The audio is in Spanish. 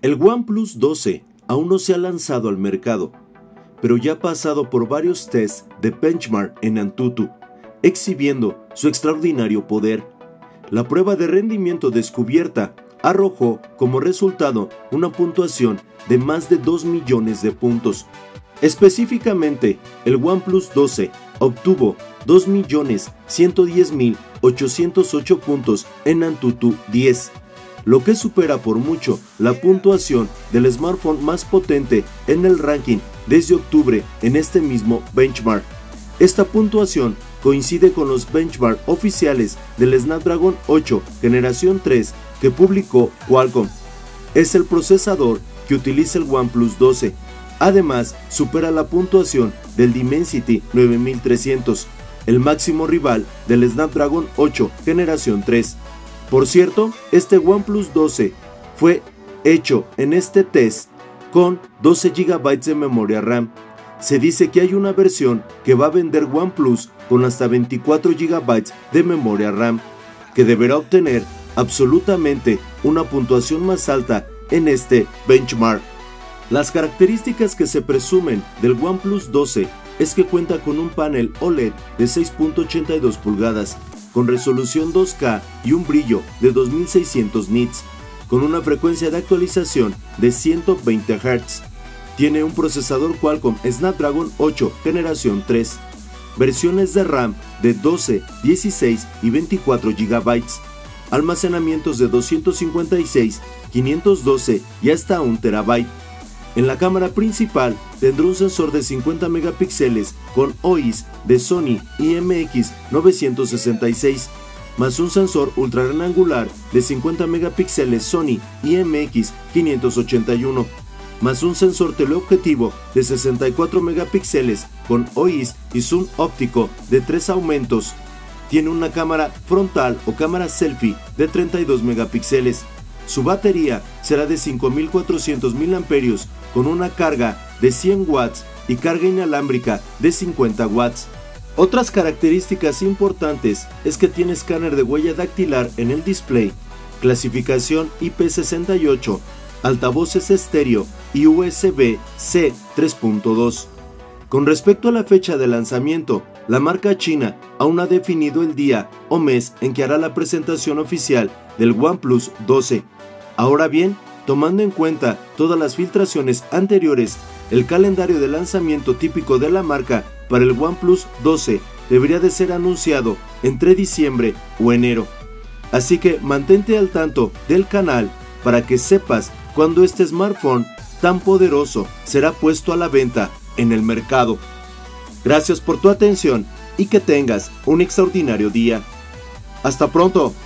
El OnePlus 12 aún no se ha lanzado al mercado, pero ya ha pasado por varios tests de benchmark en Antutu, exhibiendo su extraordinario poder. La prueba de rendimiento descubierta arrojó como resultado una puntuación de más de 2 millones de puntos. Específicamente, el OnePlus 12 obtuvo 2.110.808 puntos en Antutu 10, lo que supera por mucho la puntuación del smartphone más potente en el ranking desde octubre en este mismo benchmark. Esta puntuación coincide con los benchmark oficiales del Snapdragon 8 generación 3 que publicó Qualcomm. Es el procesador que utiliza el OnePlus 12. Además, supera la puntuación del Dimensity 9300, el máximo rival del Snapdragon 8 generación 3. Por cierto, este OnePlus 12 fue hecho en este test con 12 GB de memoria RAM. Se dice que hay una versión que va a vender OnePlus con hasta 24 GB de memoria RAM, que deberá obtener absolutamente una puntuación más alta en este benchmark. Las características que se presumen del OnePlus 12 es que cuenta con un panel OLED de 6.82 pulgadas, con resolución 2K y un brillo de 2600 nits, con una frecuencia de actualización de 120 Hz. Tiene un procesador Qualcomm Snapdragon 8 generación 3, versiones de RAM de 12, 16 y 24 GB, almacenamientos de 256, 512 y hasta 1 TB. En la cámara principal tendrá un sensor de 50 megapíxeles con OIS de Sony IMX966, más un sensor ultra gran angular de 50 megapíxeles Sony IMX581, más un sensor teleobjetivo de 64 megapíxeles con OIS y zoom óptico de 3 aumentos. Tiene una cámara frontal o cámara selfie de 32 megapíxeles. Su batería será de 5400 mAh con una carga de 100 watts y carga inalámbrica de 50 watts. Otras características importantes es que tiene escáner de huella dactilar en el display, clasificación IP68, altavoces estéreo y USB-C 3.2. Con respecto a la fecha de lanzamiento, la marca china aún no ha definido el día o mes en que hará la presentación oficial del OnePlus 12. Ahora bien, tomando en cuenta todas las filtraciones anteriores, el calendario de lanzamiento típico de la marca para el OnePlus 12 debería de ser anunciado entre diciembre o enero. Así que mantente al tanto del canal para que sepas cuándo este smartphone tan poderoso será puesto a la venta en el mercado. Gracias por tu atención y que tengas un extraordinario día. ¡Hasta pronto!